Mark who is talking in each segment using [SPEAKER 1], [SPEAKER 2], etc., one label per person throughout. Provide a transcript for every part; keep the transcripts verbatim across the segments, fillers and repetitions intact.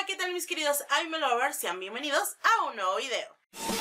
[SPEAKER 1] Hola, ¿qué tal mis queridos anime lovers? Sean bienvenidos a un nuevo video.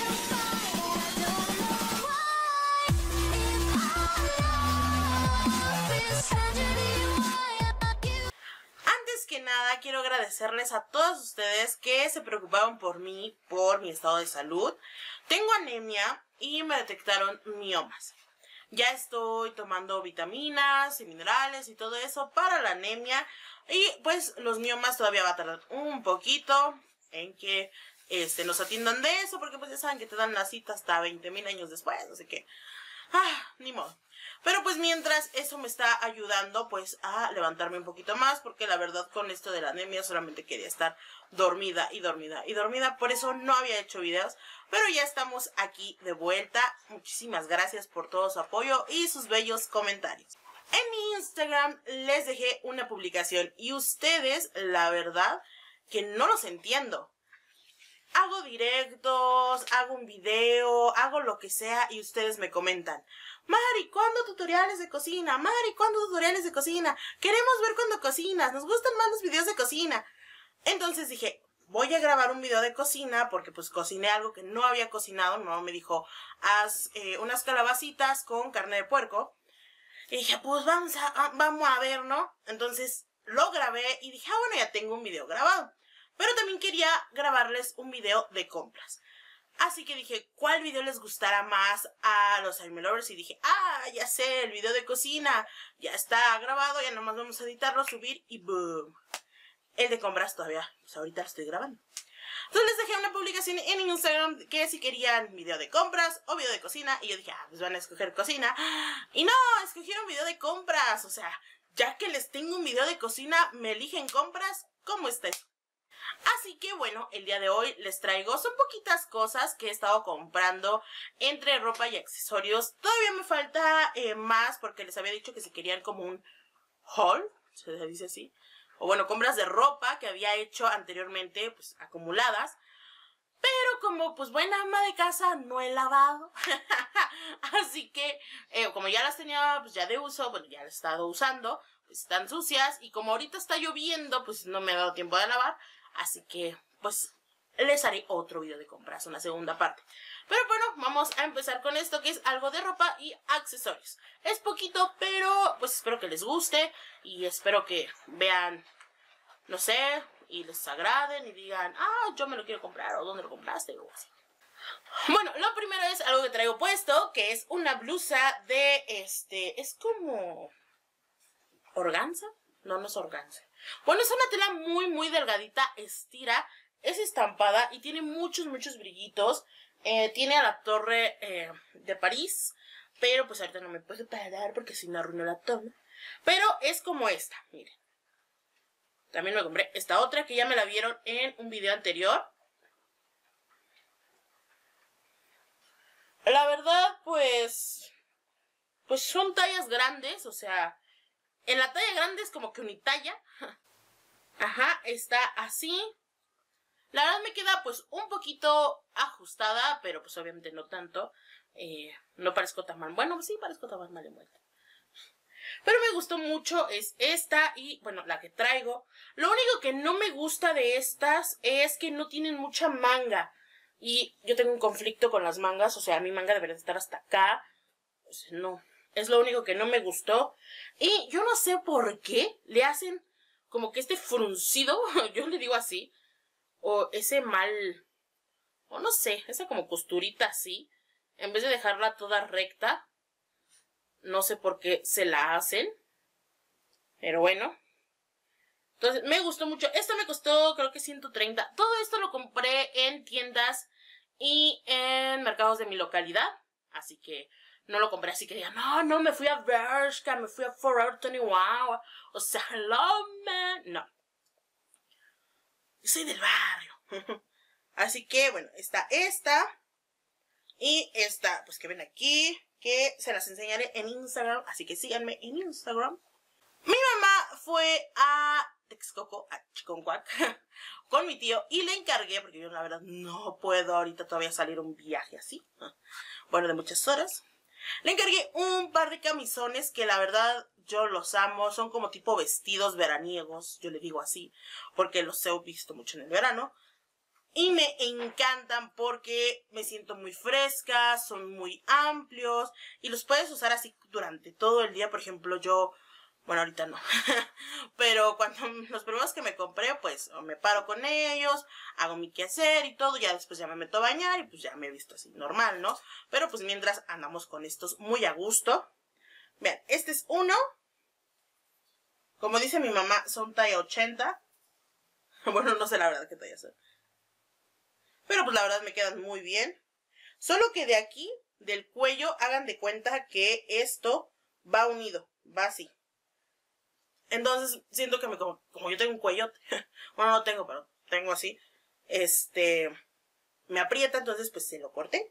[SPEAKER 1] Antes que nada, quiero agradecerles a todos ustedes que se preocuparon por mí, por mi estado de salud. Tengo anemia y me detectaron miomas. Ya estoy tomando vitaminas y minerales y todo eso para la anemia. Y pues los miomas todavía va a tardar un poquito en que este, nos atiendan de eso. Porque pues ya saben que te dan la cita hasta veinte mil años después. Así que, ah, ni modo. Pero pues mientras eso me está ayudando pues a levantarme un poquito más. Porque la verdad con esto de la anemia solamente quería estar dormida y dormida y dormida. Por eso no había hecho videos. Pero ya estamos aquí de vuelta. Muchísimas gracias por todo su apoyo y sus bellos comentarios. En mi Instagram les dejé una publicación y ustedes, la verdad, que no los entiendo. Hago directos, hago un video, hago lo que sea y ustedes me comentan: Mari, ¿cuándo tutoriales de cocina? Mari, ¿cuándo tutoriales de cocina? Queremos ver cuando cocinas, nos gustan más los videos de cocina. Entonces dije, voy a grabar un video de cocina porque pues cociné algo que no había cocinado. Mi mamá me dijo, haz eh, unas calabacitas con carne de puerco. Y dije, pues vamos a, a, vamos a ver, ¿no? Entonces lo grabé y dije, ah, bueno, ya tengo un video grabado. Pero también quería grabarles un video de compras. Así que dije, ¿cuál video les gustará más a los anime lovers? Y dije, ah, ya sé, el video de cocina. Ya está grabado, ya nomás vamos a editarlo, subir y boom. El de compras todavía, pues ahorita lo estoy grabando. Entonces les dejé una publicación en Instagram que si querían video de compras o video de cocina. Y yo dije, ah, pues van a escoger cocina. Y no, escogieron video de compras. O sea, ya que les tengo un video de cocina, me eligen compras. ¿Cómo está eso? Así que bueno, el día de hoy les traigo, son poquitas cosas que he estado comprando entre ropa y accesorios. Todavía me falta eh, más porque les había dicho que si querían como un haul, se dice así. O bueno, compras de ropa que había hecho anteriormente, pues acumuladas. Pero como pues buena ama de casa, no he lavado. Así que eh, como ya las tenía pues ya de uso, bueno, ya las he estado usando, pues están sucias. Y como ahorita está lloviendo, pues no me ha dado tiempo de lavar. Así que pues les haré otro video de compras, una segunda parte. Pero bueno, vamos a empezar con esto que es algo de ropa y accesorios. Es poquito, pero pues espero que les guste y espero que vean, no sé, y les agraden y digan, ah, yo me lo quiero comprar o dónde lo compraste o así. Bueno, lo primero es algo que traigo puesto, que es una blusa de este, es como organza. No, no es organza. Bueno, es una tela muy, muy delgadita, estira, es estampada y tiene muchos, muchos brillitos. Eh, tiene a la torre eh, de París, pero pues ahorita no me puedo parar porque si no arruino la toma. Pero es como esta, miren. También me compré esta otra que ya me la vieron en un video anterior. La verdad, pues, pues son tallas grandes, o sea, en la talla grande es como que unitalla. Ajá, está así. La verdad me queda pues un poquito ajustada, pero pues obviamente no tanto. Eh, no parezco tan mal. Bueno, sí parezco tan mal envuelta. Pero me gustó mucho es esta y bueno, la que traigo. Lo único que no me gusta de estas es que no tienen mucha manga. Y yo tengo un conflicto con las mangas, o sea, mi manga debería estar hasta acá. Pues no, es lo único que no me gustó. Y yo no sé por qué le hacen como que este fruncido, yo le digo así. O ese mal, o no sé, esa como costurita así, en vez de dejarla toda recta, no sé por qué se la hacen, pero bueno. Entonces, me gustó mucho. Esto me costó, creo que ciento treinta. Todo esto lo compré en tiendas y en mercados de mi localidad, así que no lo compré así que digan, no, no, me fui a Bershka, me fui a Forever veintiuno, o sea, hello, man, no. Soy del barrio. Así que, bueno, está esta. Y esta, pues que ven aquí. Que se las enseñaré en Instagram. Así que síganme en Instagram. Mi mamá fue a Texcoco, a Chiconcuac, con mi tío. Y le encargué, porque yo la verdad no puedo ahorita todavía salir un viaje así. Bueno, de muchas horas. Le encargué un par de camisones que la verdad yo los amo, son como tipo vestidos veraniegos, yo le digo así, porque los he visto mucho en el verano. Y me encantan porque me siento muy fresca, son muy amplios y los puedes usar así durante todo el día. Por ejemplo, yo, bueno, ahorita no, pero cuando los primeros que me compré, pues me paro con ellos, hago mi quehacer y todo, ya después ya me meto a bañar y pues ya me he visto así normal, ¿no? Pero pues mientras andamos con estos muy a gusto. Vean, este es uno, como dice mi mamá, son talla ochenta. Bueno, no sé la verdad qué talla son. Pero pues la verdad me quedan muy bien. Solo que de aquí, del cuello, hagan de cuenta que esto va unido, va así. Entonces siento que me, como, como yo tengo un cuello, bueno no tengo, pero tengo así, este, me aprieta, entonces pues se lo corté.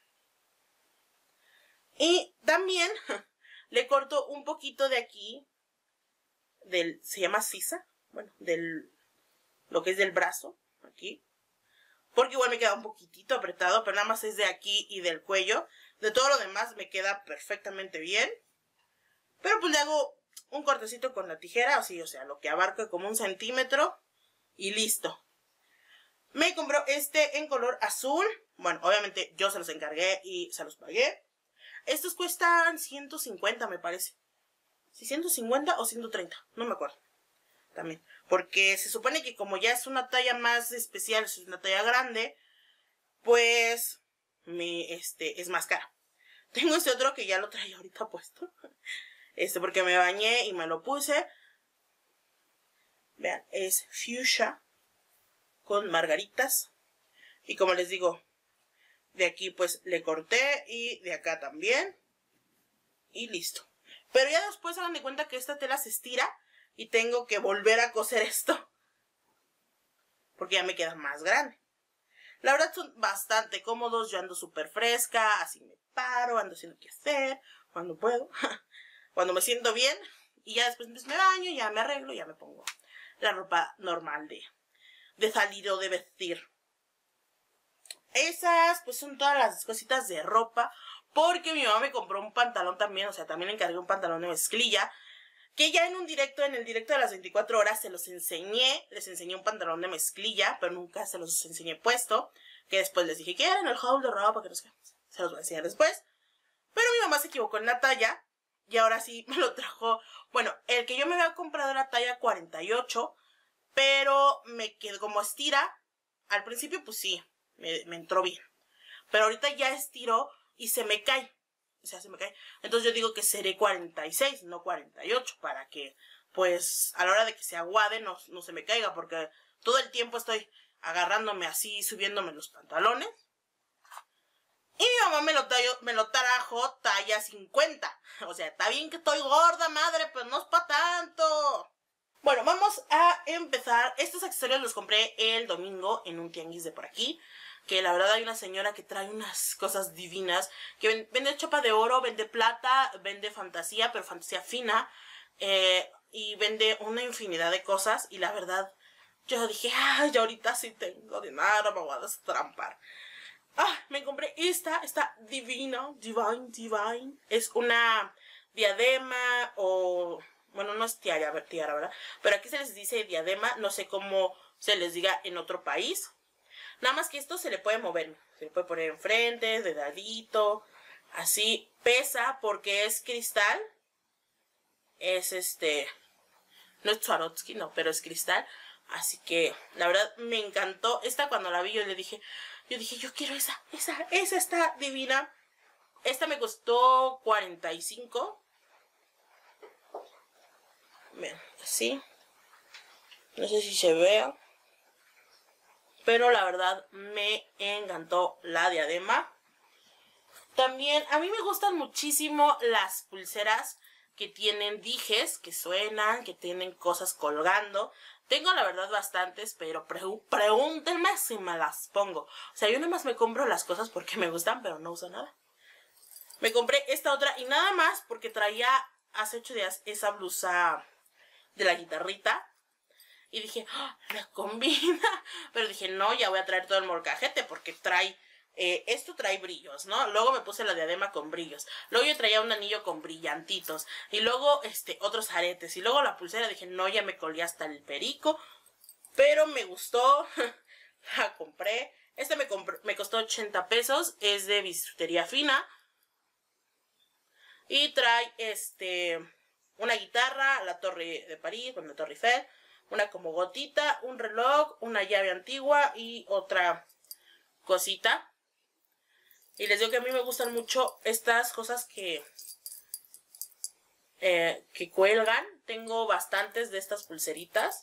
[SPEAKER 1] Y también le corto un poquito de aquí, del, se llama sisa, bueno, del, lo que es del brazo, aquí. Porque igual me queda un poquitito apretado, pero nada más es de aquí y del cuello. De todo lo demás me queda perfectamente bien. Pero pues le hago un cortecito con la tijera, así, o sea, lo que abarca como un centímetro. Y listo. Me compró este en color azul. Bueno, obviamente yo se los encargué y se los pagué. Estos cuestan ciento cincuenta, me parece. ¿Sí, ciento cincuenta o ciento treinta? No me acuerdo. También. Porque se supone que como ya es una talla más especial, es una talla grande, pues me, este, es más cara. Tengo este otro que ya lo traía ahorita puesto. Este, porque me bañé y me lo puse. Vean, es fuchsia con margaritas. Y como les digo, de aquí pues le corté y de acá también. Y listo. Pero ya después hagan de cuenta que esta tela se estira y tengo que volver a coser esto. Porque ya me queda más grande. La verdad son bastante cómodos. Yo ando súper fresca. Así me paro, ando haciendo qué hacer. Cuando puedo. Cuando me siento bien. Y ya después pues, me baño, ya me arreglo, ya me pongo la ropa normal de, de salir o de vestir. Esas pues son todas las cositas de ropa. Porque mi mamá me compró un pantalón también. O sea, también le encargué un pantalón de mezclilla. Que ya en un directo, en el directo de las veinticuatro horas, se los enseñé. Les enseñé un pantalón de mezclilla, pero nunca se los enseñé puesto. Que después les dije que era en el haul de ropa, que no sé qué. Se los voy a enseñar después. Pero mi mamá se equivocó en la talla. Y ahora sí me lo trajo. Bueno, el que yo me había comprado era talla cuarenta y ocho. Pero me quedó como estira. Al principio pues sí, me, me entró bien. Pero ahorita ya estiró y se me cae. O sea, se me cae. Entonces yo digo que seré cuarenta y seis, no cuarenta y ocho, para que, pues, a la hora de que se aguade no, no se me caiga, porque todo el tiempo estoy agarrándome así, subiéndome los pantalones. Y mi mamá me lo, tallo, me lo trajo talla cincuenta. O sea, está bien que estoy gorda, madre, pero no es para tanto. Bueno, vamos a empezar. Estos accesorios los compré el domingo en un tianguis de por aquí. Que la verdad hay una señora que trae unas cosas divinas. Que vende chapa de oro, vende plata, vende fantasía, pero fantasía fina. Eh, y vende una infinidad de cosas. Y la verdad, yo dije, ay, ahorita sí tengo dinero, me voy a destrampar. Ah, me compré esta, esta divina, divine, divine. Es una diadema o... Bueno, no es tiara, tiara, ¿verdad? Pero aquí se les dice diadema, no sé cómo se les diga en otro país. Nada más que esto se le puede mover, se le puede poner enfrente, de dadito, así. Pesa porque es cristal, es este, no es Swarovski, no, pero es cristal. Así que la verdad me encantó. Esta cuando la vi yo le dije, yo dije, yo quiero esa, esa, esa está divina. Esta me costó cuarenta y cinco. Vean, así. No sé si se vea. Pero la verdad me encantó la diadema. También a mí me gustan muchísimo las pulseras que tienen dijes, que suenan, que tienen cosas colgando. Tengo la verdad bastantes, pero pre pregúntenme si me las pongo. O sea, yo nada más me compro las cosas porque me gustan, pero no uso nada. Me compré esta otra y nada más porque traía hace ocho días esa blusa de la guitarrita. Y dije, ¡oh, me combina! Pero dije, no, ya voy a traer todo el molcajete porque trae eh, esto trae brillos, ¿no? Luego me puse la diadema con brillos. Luego yo traía un anillo con brillantitos. Y luego, este, otros aretes. Y luego la pulsera, dije, no, ya me colgué hasta el perico. Pero me gustó, la compré. Este me, compré, me costó ochenta pesos, es de bisutería fina. Y trae, este, una guitarra, la Torre de París, bueno, la Torre Eiffel. Una como gotita, un reloj, una llave antigua y otra cosita. Y les digo que a mí me gustan mucho estas cosas que, eh, que cuelgan. Tengo bastantes de estas pulseritas.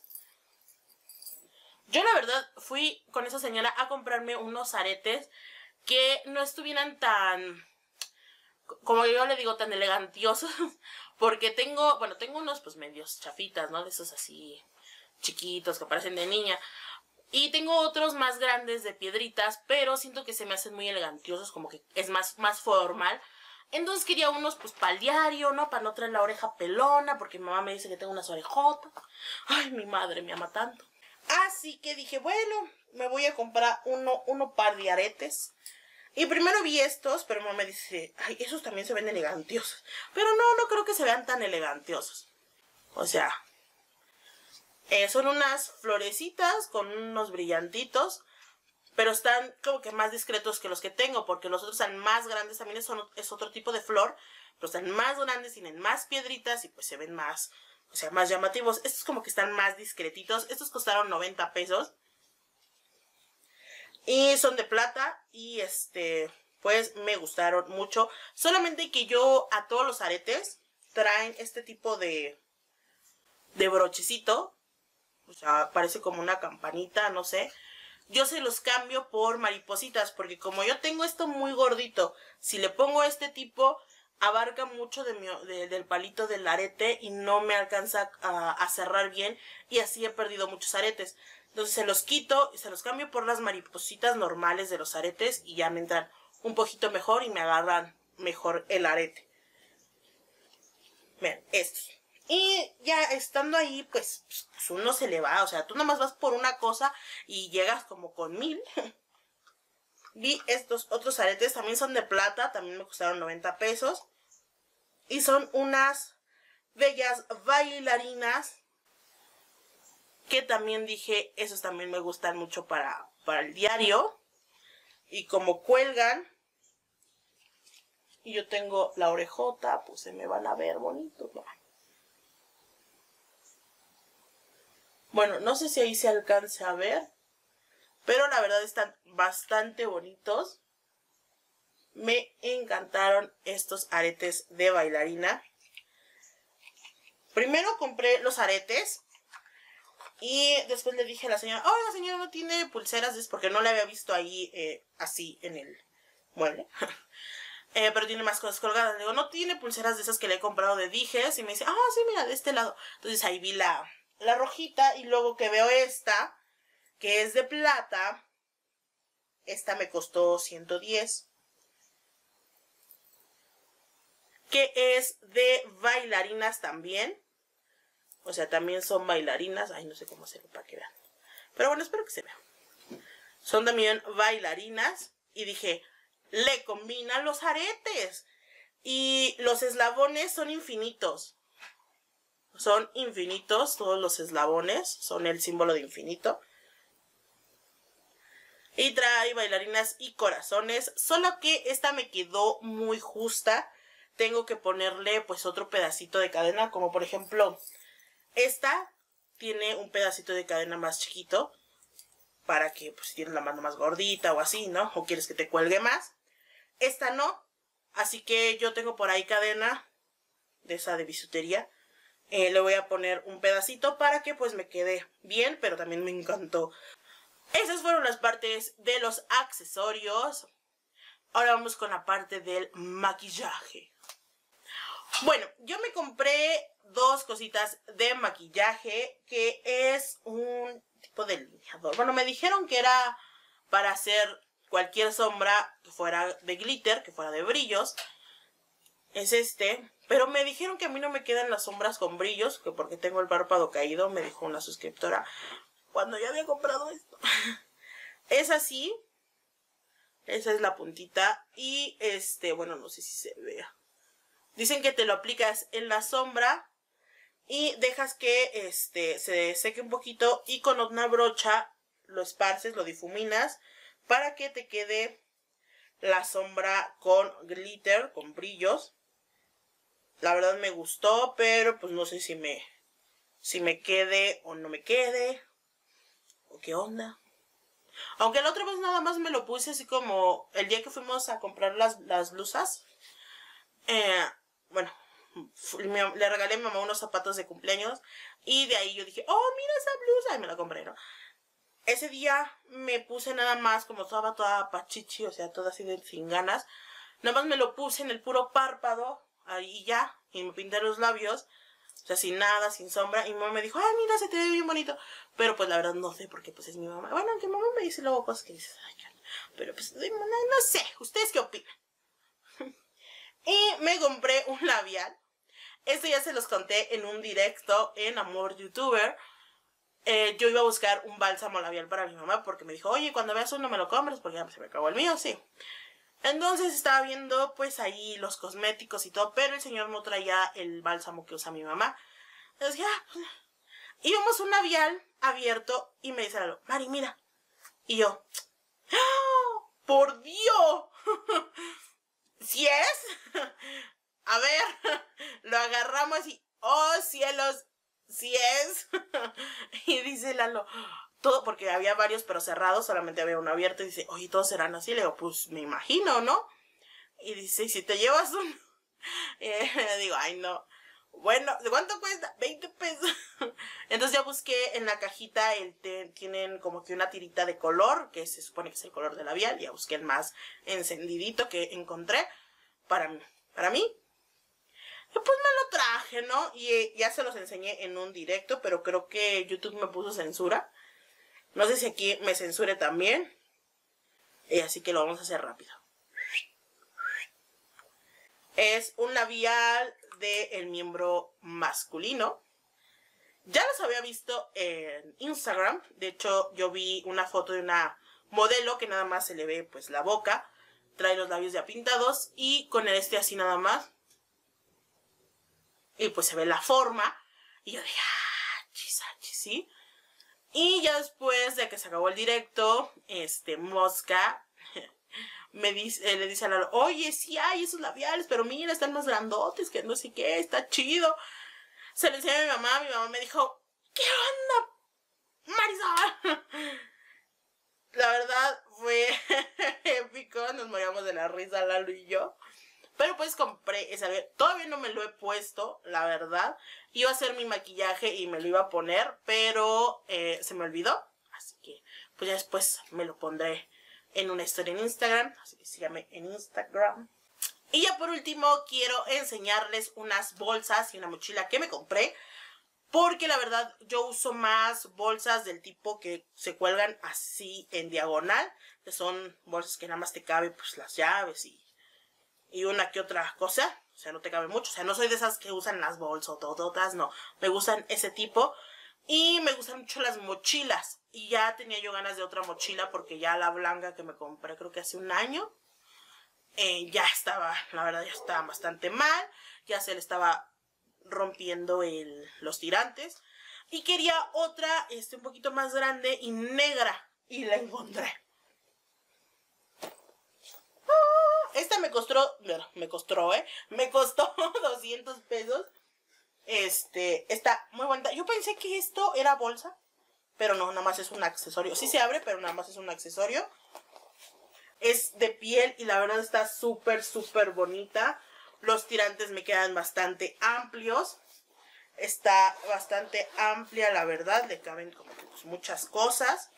[SPEAKER 1] Yo la verdad fui con esa señora a comprarme unos aretes que no estuvieran tan, como yo le digo, tan elegantiosos. Porque tengo, bueno, tengo unos pues medios chafitas, ¿no? De esos así chiquitos que parecen de niña. Y tengo otros más grandes de piedritas, pero siento que se me hacen muy elegantiosos, como que es más, más formal. Entonces quería unos pues para el diario, ¿no? Para no traer la oreja pelona, porque mi mamá me dice que tengo unas orejotas. Ay, mi madre me ama tanto. Así que dije, bueno, me voy a comprar uno, uno par de aretes. Y primero vi estos, pero mamá me dice, ay, esos también se ven elegantiosos. Pero no, no creo que se vean tan elegantiosos. O sea... Eh, son unas florecitas con unos brillantitos, pero están como que más discretos que los que tengo, porque los otros están más grandes, también son, es otro tipo de flor, pero están más grandes, tienen más piedritas y pues se ven más, o sea, más llamativos. Estos como que están más discretitos, estos costaron noventa pesos y son de plata y este, pues me gustaron mucho, solamente que yo a todos los aretes traen este tipo de, de brochecito. O sea, parece como una campanita, no sé. Yo se los cambio por maripositas, porque como yo tengo esto muy gordito, si le pongo este tipo, abarca mucho de mi, de, del palito del arete y no me alcanza a, a cerrar bien, y así he perdido muchos aretes. Entonces se los quito y se los cambio por las maripositas normales de los aretes y ya me entran un poquito mejor y me agarran mejor el arete. Vean, estos. Y ya estando ahí, pues, pues uno se le va, o sea, tú nomás vas por una cosa y llegas como con mil. Vi estos otros aretes, también son de plata, también me costaron noventa pesos. Y son unas bellas bailarinas que también dije, esos también me gustan mucho para, para el diario. Y como cuelgan, y yo tengo la orejota, pues se me van a ver bonitos, ¿no? Bueno, no sé si ahí se alcance a ver, pero la verdad están bastante bonitos. Me encantaron estos aretes de bailarina. Primero compré los aretes y después le dije a la señora, oh, la señora no tiene pulseras, es porque no la había visto ahí eh, así en el mueble. eh, pero tiene más cosas colgadas. Le digo, no tiene pulseras de esas que le he comprado de dijes. Y me dice, ah, sí, mira, de este lado. Entonces ahí vi la... la rojita y luego que veo esta, que es de plata, esta me costó ciento diez, que es de bailarinas también, o sea, también son bailarinas, ay, no sé cómo hacerlo para que vean, pero bueno, espero que se vea, son también bailarinas, y dije, le combinan los aretes, y los eslabones son infinitos. Son infinitos, todos los eslabones, son el símbolo de infinito. Y trae bailarinas y corazones, solo que esta me quedó muy justa. Tengo que ponerle pues otro pedacito de cadena, como por ejemplo, esta tiene un pedacito de cadena más chiquito, para que pues si tienes la mano más gordita o así, ¿no? O quieres que te cuelgue más. Esta no, así que yo tengo por ahí cadena de esa de bisutería. Eh, le voy a poner un pedacito para que pues me quede bien, pero también me encantó. Esas fueron las partes de los accesorios. Ahora vamos con la parte del maquillaje. Bueno, yo me compré dos cositas de maquillaje, que es un tipo de delineador. Bueno, me dijeron que era para hacer cualquier sombra que fuera de glitter, que fuera de brillos. Es este, pero me dijeron que a mí no me quedan las sombras con brillos, que porque tengo el párpado caído, me dijo una suscriptora cuando ya había comprado esto. Es así, Esa es la puntita. Y este, bueno, no sé si se vea. Dicen que te lo aplicas en la sombra y dejas que este se seque un poquito y con una brocha lo esparces, lo difuminas para que te quede la sombra con glitter, con brillos. La verdad me gustó, pero pues no sé si me si me quede o no me quede o qué onda. Aunque la otra vez nada más me lo puse así como el día que fuimos a comprar las, las blusas. Eh, bueno, le regalé a mi mamá unos zapatos de cumpleaños y de ahí yo dije, oh, mira esa blusa, y me la compré, ¿no? Ese día me puse nada más, como estaba toda pachichi, o sea, toda así de sin ganas, nada más me lo puse en el puro párpado, ahí ya, y me pinté los labios, o sea, sin nada, sin sombra, y mi mamá me dijo, ay, mira, se te ve bien bonito, pero pues la verdad no sé, porque pues es mi mamá, bueno, aunque mi mamá me dice luego cosas que dices, ay, pero pues no, no sé, ¿ustedes qué opinan? Y me compré un labial. Esto ya se los conté en un directo en Amor Youtuber. Eh, yo iba a buscar un bálsamo labial para mi mamá porque me dijo, oye, cuando veas uno me lo compres porque ya se me acabó el mío, sí. Entonces estaba viendo pues ahí los cosméticos y todo, pero el señor no traía el bálsamo que usa mi mamá. Entonces ya, pues, íbamos a un labial abierto y me dice algo, Mari, mira. Y yo, ¡oh, por Dios! ¿Sí es? A ver, lo agarramos y, oh cielos, ¿sí es? Y dice Lalo, todo, porque había varios pero cerrados, solamente había uno abierto, y dice, oye, todos serán así. Le digo, pues me imagino, ¿no? Y dice, ¿y si te llevas uno? Y le digo, ay, no. Bueno, ¿de cuánto cuesta? veinte pesos. Entonces ya busqué en la cajita, el te, tienen como que una tirita de color, que se supone que es el color de labial. Ya busqué el más encendidito que encontré para mí. Para mí. Y pues me lo traje, ¿no? Y ya se los enseñé en un directo, pero creo que YouTube me puso censura. No sé si aquí me censure también. Y así que lo vamos a hacer rápido. Es un labial del miembro masculino. Ya los había visto en Instagram. De hecho, yo vi una foto de una modelo que nada más se le ve pues la boca. Trae los labios ya pintados. Y con este así nada más. Y pues se ve la forma. Y yo dije, ah, chis, chis, sí. Y ya después de que se acabó el directo, este, Mosca me dice, eh, le dice a Lalo, oye, sí hay esos labiales, pero mira, están más grandotes, que no sé qué, está chido. Se lo enseñé a mi mamá, mi mamá me dijo, ¿qué onda, Marisol? La verdad fue épico, nos moríamos de la risa Lalo y yo. Pero pues compré ese labial, todavía no me lo he puesto, la verdad. Iba a hacer mi maquillaje y me lo iba a poner, pero eh, se me olvidó. Así que pues ya después me lo pondré en una historia en Instagram, así que síganme en Instagram. Y ya por último quiero enseñarles unas bolsas y una mochila que me compré, porque la verdad yo uso más bolsas del tipo que se cuelgan así en diagonal, que son bolsas que nada más te caben pues las llaves y, y una que otra cosa, o sea no te cabe mucho, o sea no soy de esas que usan las bolsas o todas, no, me gustan ese tipo. Y me gustan mucho las mochilas. Y ya tenía yo ganas de otra mochila porque ya la blanca que me compré creo que hace un año. Eh, ya estaba, la verdad ya estaba bastante mal. Ya se le estaba rompiendo el, los tirantes. Y quería otra, este, un poquito más grande y negra. Y la encontré. Ah, esta me costó, bueno, me costó, ¿eh? Me costó doscientos pesos. Este, está muy bonita. Yo pensé que esto era bolsa, pero no, nada más es un accesorio. Sí se abre, pero nada más es un accesorio. Es de piel y la verdad está súper, súper bonita. Los tirantes me quedan bastante amplios. Está bastante amplia, la verdad. Le caben como que pues, muchas cosas.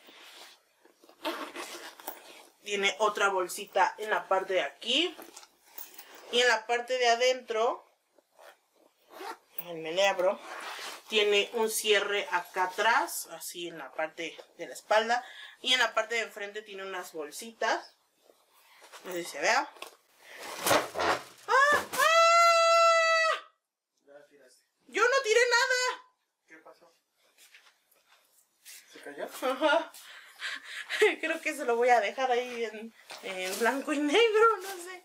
[SPEAKER 1] Tiene otra bolsita en la parte de aquí. Y en la parte de adentro, me le abro, tiene un cierre acá atrás, así en la parte de la espalda, y en la parte de enfrente tiene unas bolsitas, no sé si se vea. ¡Ah! ¡Ah! Yo no tiré nada.
[SPEAKER 2] ¿Qué pasó? ¿Se cayó?
[SPEAKER 1] Ajá. Creo que se lo voy a dejar ahí en, en blanco y negro, no sé.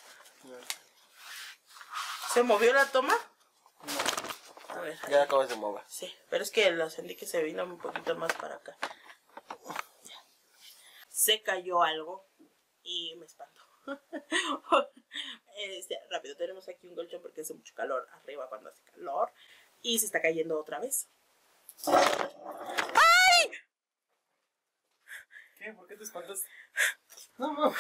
[SPEAKER 1] ¿Se movió la toma?
[SPEAKER 2] No.
[SPEAKER 1] A ver.
[SPEAKER 2] Ya la acabas de mover.
[SPEAKER 1] Sí, pero es que lo sentí que se vino un poquito más para acá. Ya. Se cayó algo y me espantó. Este, rápido, tenemos aquí un colchón porque hace mucho calor arriba cuando hace calor. Y se está cayendo otra vez. ¡Ay!
[SPEAKER 2] ¿Qué? ¿Por qué te espantas? No, no.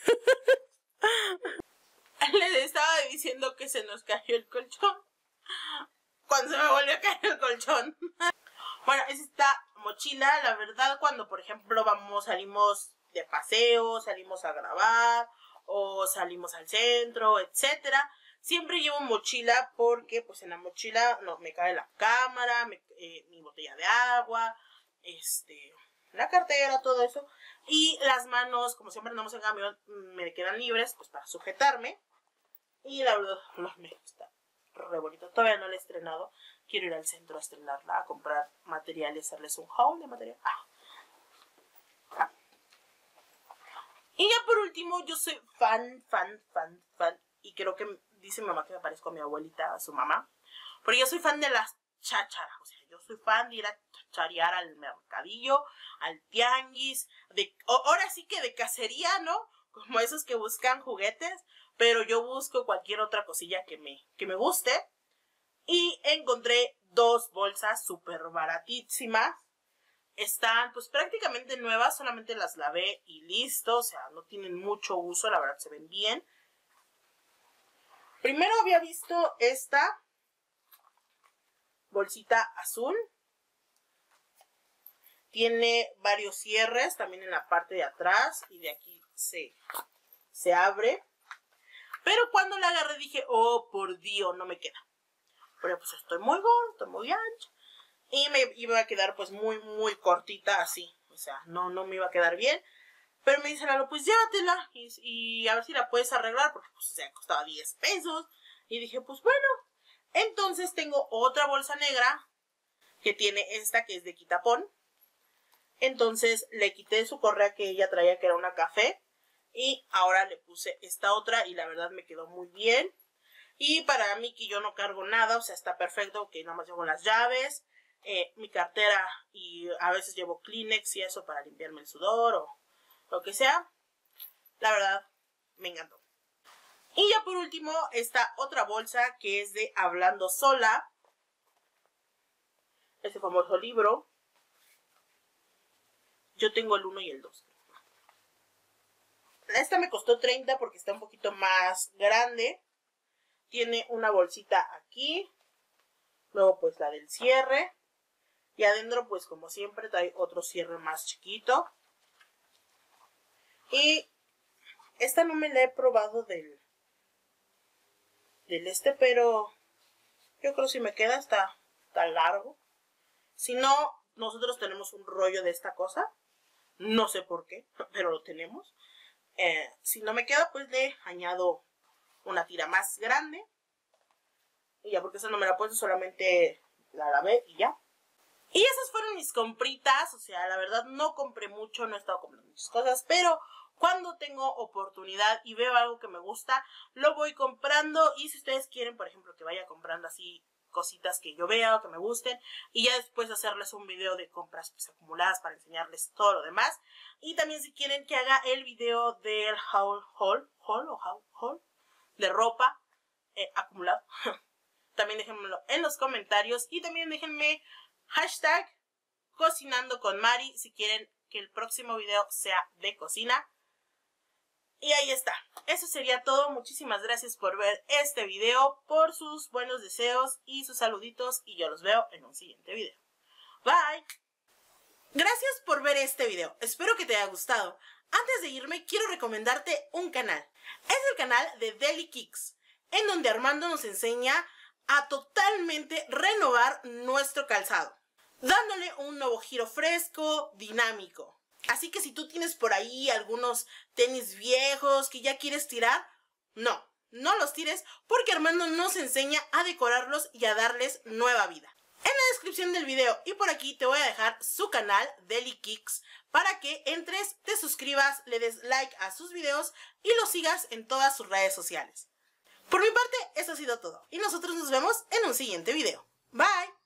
[SPEAKER 1] Les estaba diciendo que se nos cayó el colchón. Cuando se me volvió a caer el colchón. Bueno, es esta mochila, la verdad, cuando por ejemplo vamos, salimos de paseo, salimos a grabar o salimos al centro, etcétera, siempre llevo mochila porque pues en la mochila no, me cae la cámara, me, eh, mi botella de agua, este, la cartera, todo eso. Y las manos, como siempre andamos en camión, me quedan libres pues para sujetarme. Y la verdad, no, me gusta re bonito. Todavía no la he estrenado. Quiero ir al centro a estrenarla, a comprar material y hacerles un haul de material. Ah. Ah. Y ya por último, yo soy fan, fan, fan, fan. Y creo que dice mi mamá que me parezco a mi abuelita, a su mamá. Porque yo soy fan de las chácharas. O sea, yo soy fan de ir a chacharear al mercadillo, al tianguis. De, ahora sí que de cacería, ¿no? Como esos que buscan juguetes. Pero yo busco cualquier otra cosilla que me, que me guste. Y encontré dos bolsas súper baratísimas. Están pues prácticamente nuevas, solamente las lavé y listo. O sea, no tienen mucho uso, la verdad se ven bien. Primero había visto esta bolsita azul. Tiene varios cierres también en la parte de atrás. Y de aquí se, se abre. Pero cuando la agarré dije, oh, por Dios, no me queda. Pero pues estoy muy gorda, estoy muy ancha. Y me iba a quedar pues muy, muy cortita así. O sea, no, no me iba a quedar bien. Pero me dice Lalo, pues llévatela. Y, y a ver si la puedes arreglar. Porque pues o sea, costaba diez pesos. Y dije, pues bueno. Entonces tengo otra bolsa negra. Que tiene esta que es de quitapón. Entonces le quité su correa que ella traía, que era una café. Y ahora le puse esta otra y la verdad me quedó muy bien. Y para mí que yo no cargo nada, o sea, está perfecto, que nada más llevo las llaves, eh, mi cartera y a veces llevo Kleenex y eso para limpiarme el sudor o lo que sea. La verdad, me encantó. Y ya por último, esta otra bolsa que es de Hablando Sola. Este famoso libro. Yo tengo el uno y el dos. Esta me costó treinta porque está un poquito más grande. Tiene una bolsita aquí. Luego pues la del cierre. Y adentro pues como siempre trae otro cierre más chiquito. Y esta no me la he probado del, del este, pero yo creo que si me queda está tan largo. Si no, nosotros tenemos un rollo de esta cosa. No sé por qué, pero lo tenemos. Eh, si no me queda, pues le añado una tira más grande. Y ya, porque esa no me la puse, solamente la lavé y ya. Y esas fueron mis compritas. O sea, la verdad no compré mucho, no he estado comprando muchas cosas. Pero cuando tengo oportunidad y veo algo que me gusta, lo voy comprando. Y si ustedes quieren, por ejemplo, que vaya comprando así cositas que yo vea o que me gusten, y ya después hacerles un video de compras pues acumuladas para enseñarles todo lo demás. Y también si quieren que haga el video del haul, haul, haul o haul, haul de ropa eh, acumulado, también déjenmelo en los comentarios. Y también déjenme hashtag cocinando con Mari si quieren que el próximo video sea de cocina. Y ahí está. Eso sería todo. Muchísimas gracias por ver este video, por sus buenos deseos y sus saluditos. Y yo los veo en un siguiente video. Bye. Gracias por ver este video. Espero que te haya gustado. Antes de irme, quiero recomendarte un canal. Es el canal de Deli Kicks, en donde Armando nos enseña a totalmente renovar nuestro calzado, dándole un nuevo giro fresco, dinámico. Así que si tú tienes por ahí algunos tenis viejos que ya quieres tirar, no, no los tires porque Armando nos enseña a decorarlos y a darles nueva vida. En la descripción del video y por aquí te voy a dejar su canal Deli Kicks para que entres, te suscribas, le des like a sus videos y lo sigas en todas sus redes sociales. Por mi parte, eso ha sido todo y nosotros nos vemos en un siguiente video. Bye.